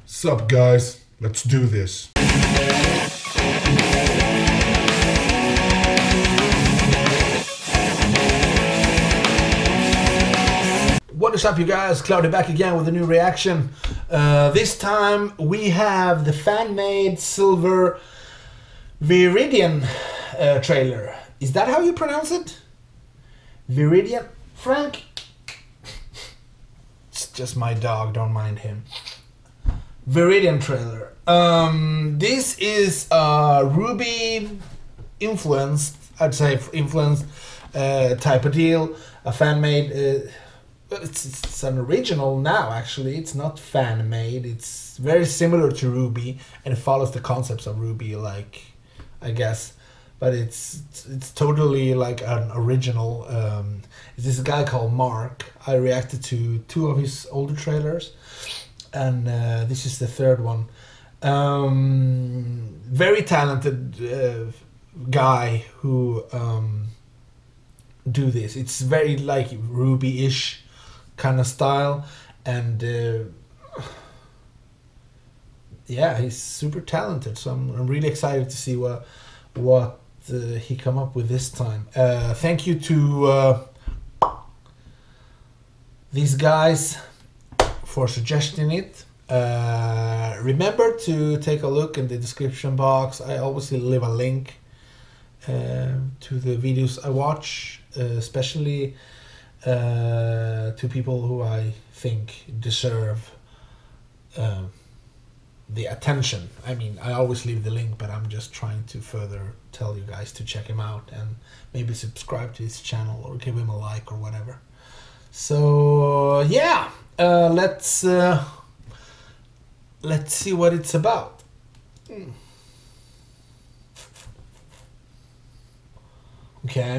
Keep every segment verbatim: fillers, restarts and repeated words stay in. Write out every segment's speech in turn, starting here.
Sup guys, let's do this. What is up you guys, Claudio back again with a new reaction. Uh, this time we have the fan-made silver Viridian uh, trailer. Is that how you pronounce it? Viridian? Frank? It's just my dog, don't mind him. Viridian trailer. Um, this is a Ruby influenced, I'd say influenced uh, type of deal. A fan-made, uh, it's, it's an original now actually, it's not fan-made. It's very similar to Ruby and it follows the concepts of Ruby, like, I guess. But it's it's, it's totally like an original. Um, it's this guy called Mark. I reacted to two of his older trailers. And uh, this is the third one. Um, very talented uh, guy who um, do this. It's very like Ruby-ish kind of style, and uh, yeah, he's super talented. So I'm, I'm really excited to see what what uh, he come up with this time. Uh, thank you to uh, these guys for suggesting it. Uh, remember to take a look in the description box. I always leave a link uh, to the videos I watch, uh, especially uh, to people who I think deserve uh, the attention. I mean, I always leave the link, but I'm just trying to further tell you guys to check him out and maybe subscribe to his channel or give him a like or whatever. So yeah. Uh, let's uh, let's see what it's about. Mm. Okay.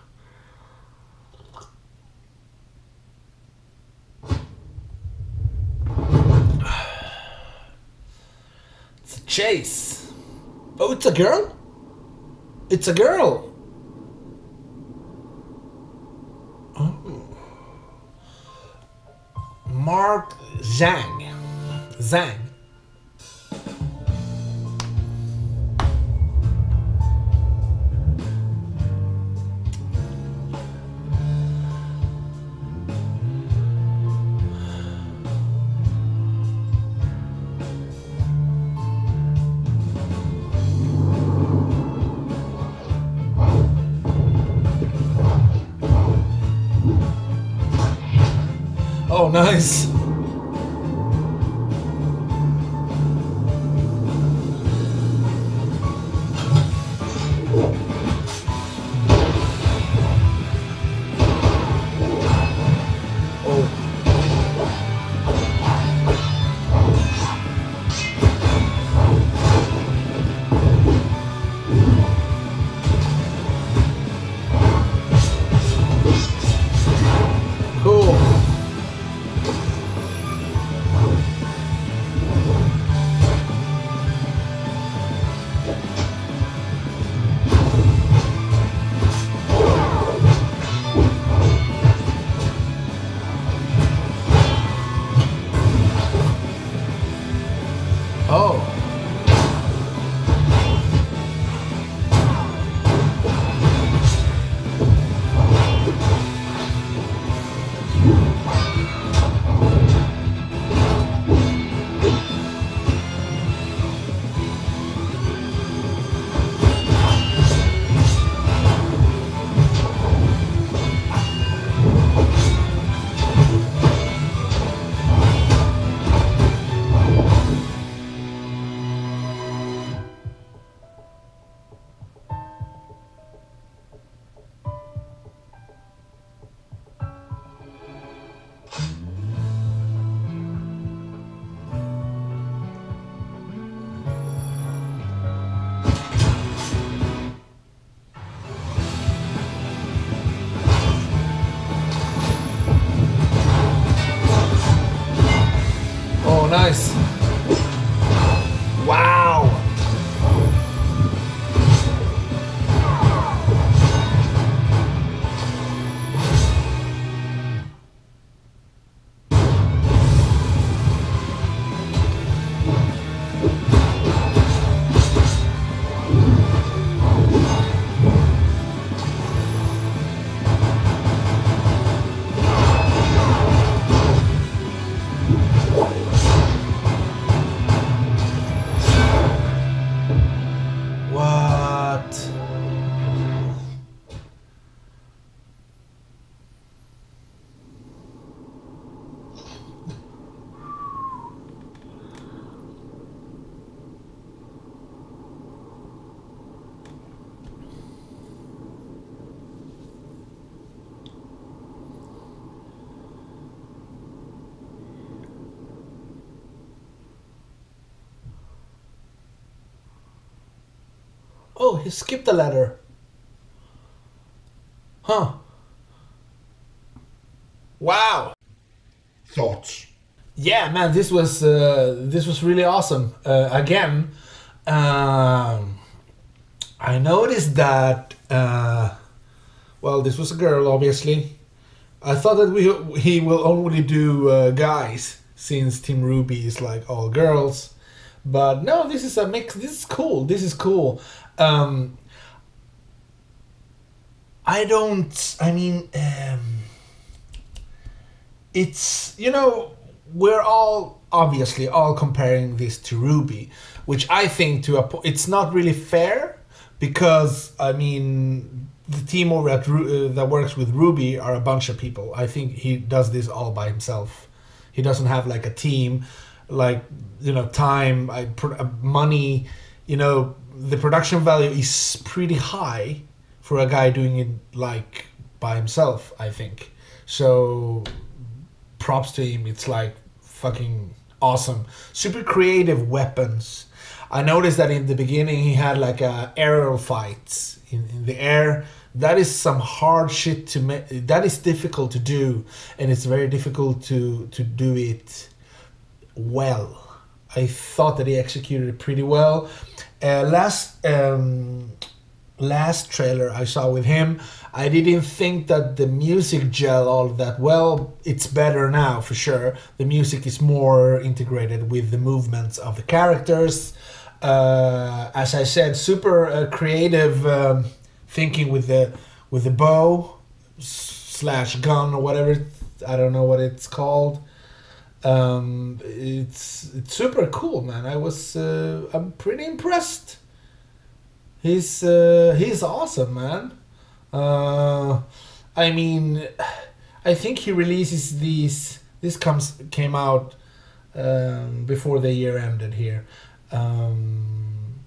It's a chase. Oh, it's a girl? It's a girl. Oh. Mark Zhang. Zhang. Oh, nice. Oh. Nice. Wow. Oh, he skipped a letter. Huh. Wow. Thoughts? Yeah, man, this was uh, this was really awesome. Uh, again, um, I noticed that. Uh, well, this was a girl, obviously. I thought that we he will only do uh, guys, since Team Ruby is like all girls. But no, this is a mix. This is cool. This is cool. Um, I don't. I mean, um, it's you know we're all obviously all comparing this to Ruby, which I think to a po- it's not really fair, because I mean the team over at Ru- uh, that works with Ruby are a bunch of people. I think he does this all by himself. He doesn't have like a team, like you know time, I, pr- uh, money. You know the production value is pretty high for a guy doing it like by himself. I think so. Props to him. It's like fucking awesome. Super creative weapons. I noticed that in the beginning he had like a aerial fights in, in the air. That is some hard shit to make. That is difficult to do, and it's very difficult to to do it well. I thought that he executed it pretty well. Uh, last um, last trailer I saw with him, I didn't think that the music gel all that well. It's better now for sure. The music is more integrated with the movements of the characters. Uh, as I said, super uh, creative um, thinking with the with the bow slash gun or whatever. I don't know what it's called. Um, it's it's super cool, man. I was uh, I'm pretty impressed. He's uh, he's awesome, man. Uh, I mean, I think he releases these. This comes came out um, before the year ended here. Um,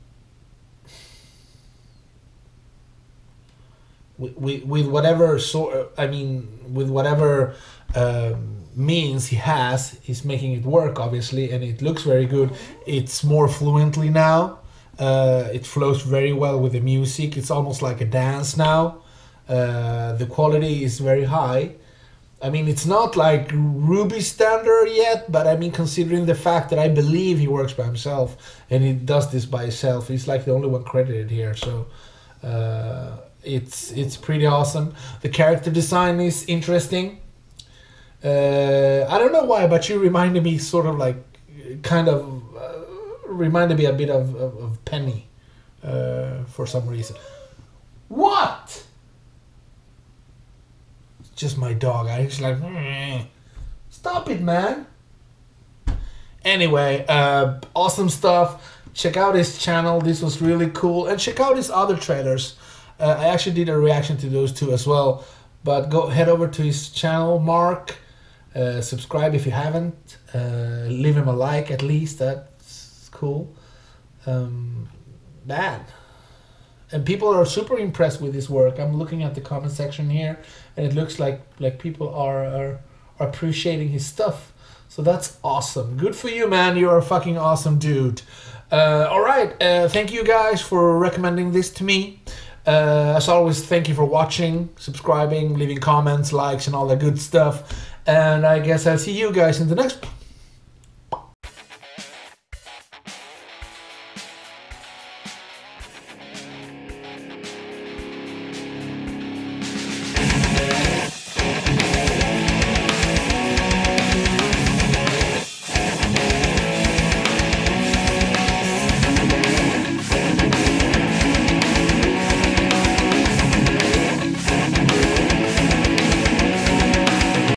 with, with, with whatever sort, I mean, with whatever um, means he has, he's making it work, obviously, and it looks very good. It's more fluently now. Uh, it flows very well with the music. It's almost like a dance now. Uh, the quality is very high. I mean, it's not like Ruby standard yet, but I mean, considering the fact that I believe he works by himself and he does this by himself, he's like the only one credited here. So uh, it's it's pretty awesome. The character design is interesting. Uh, I don't know why, but you reminded me sort of like, kind of uh, reminded me a bit of, of, of Penny uh, for some reason. What? Just my dog. I was like, mm, stop it, man. Anyway, uh, awesome stuff. Check out his channel. This was really cool. And check out his other trailers. Uh, I actually did a reaction to those two as well. But go head over to his channel, Mark. Uh, subscribe if you haven't. Uh, leave him a like at least. That's cool. Um, man. And people are super impressed with his work. I'm looking at the comment section here, and it looks like like people are are, are appreciating his stuff. So that's awesome. Good for you, man. You're a fucking awesome dude. Uh, all right. Uh, thank you guys for recommending this to me. Uh, as always, thank you for watching, subscribing, leaving comments, likes, and all that good stuff. And I guess I'll see you guys in the next one.